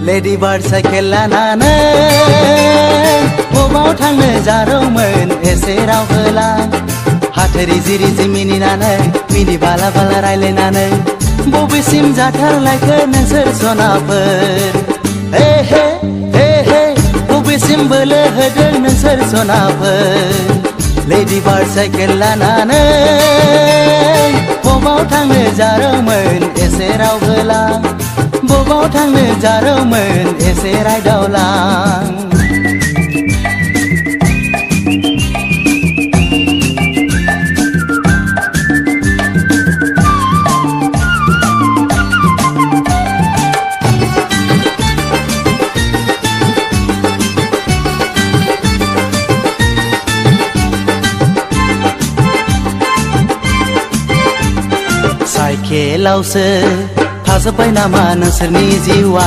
lady board cycle लानानै बबाव थांनो जारौमोन एसे राव होला हाथेरि जिरि जि मिनिनानै मिनि बाला बाला रायलायनानै बबेसिम जाथारलायखो नोंसोर सनाफोर हे हे हे हे बबेसिम बोलो होदों नोंसोर सनाफोर लेडि बार्ड साइकेल लानानै बबाव थांनो जारौमोन एसे राव होला बबाव थांनो जारौमोन एसे रायदावलां साइकेलावसो थाजोब्बाय नामा नोंसोरनि जिउआ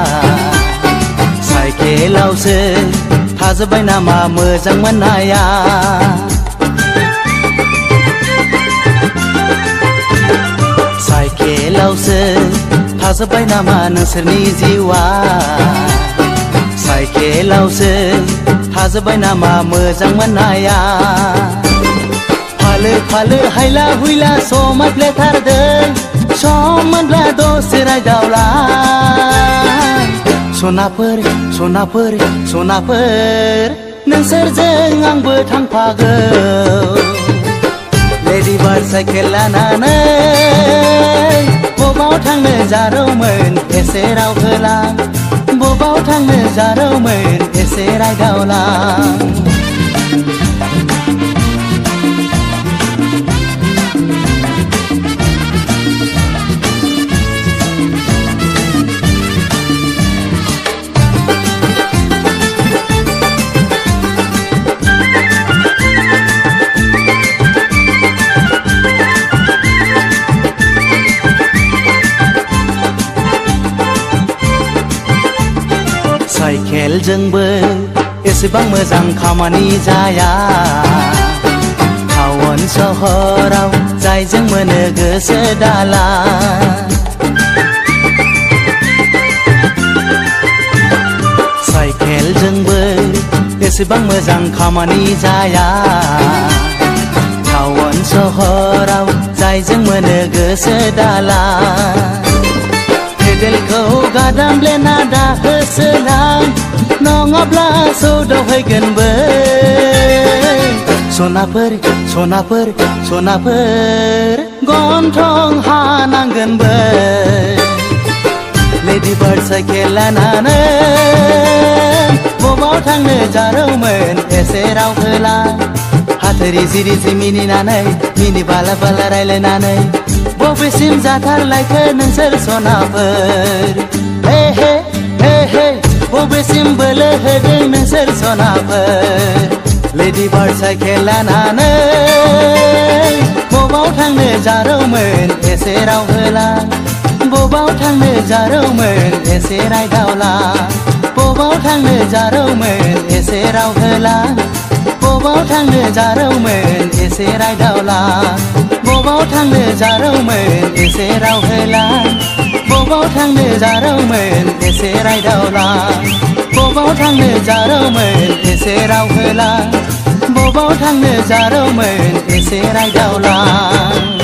साइकेलावसो थाजोब्बाय नामा मोजां मोननाया साइकेलावसो थाजोब्बाय नामा नोंसोरनि जिउआ साइकेलावसो थाजोब्बाय नामा मोजां मोननाया फालो फालो हायला हुइला समायफ्लेथारदों सम मोनब्ला दसे रायदावला सनाफोर सनाफोर सनाफोर नोंसोरजों आंबो थांफागौ लेडि बार्ड साइकेल लानानै बबाव थांनो जारौमोन एसे राव होला बबाव थांनो जारौमोन एसे रायदावला साइकेलजोंबो एसेबां मोजां खामानि जाया टाउन सहराव जायजों मोनो गोसो दाला साइकेलजोंबो एसेबां मोजां खामानि जाया टाउन सहराव जायजों मोनो गोसो दाला पेडेलखौ गादामब्लेना दाहोसोलां नङाब्ला सौदावहैगोनबो सनाफोर सनाफोर सनाफोर गन्थं हानांगोनबो लेडि बार्ड साइकेल लानानै बबाव थांनो जारौमोन एसे राव होला हाथेरि जिरि जि मिनिनानै मिनि बाला बाला रायलायनानै बबेसिम जाथारलायखो नोंसोर सनाफोर हे हे हे हे बबेसिम बोलो होदों नोंसोर सनाफोर लेडि बार्ड साइकेल लानानै बबाव थांनो जारौमोन एसे राव होला बबाव थांनो जारौमोन एसे रायदावला बबाव थांनो जारौमोन एसे राव होला बबाव थांनो जारौमोन एसे रायदावला बबाव थांनो जारौमोन एसे राव होला बबाव थांनो जारौमोन एसे रायदावला बबाव थांनो जारौमोन एसे राव होला बबाव थांनो जारौमोन एसे रायदावला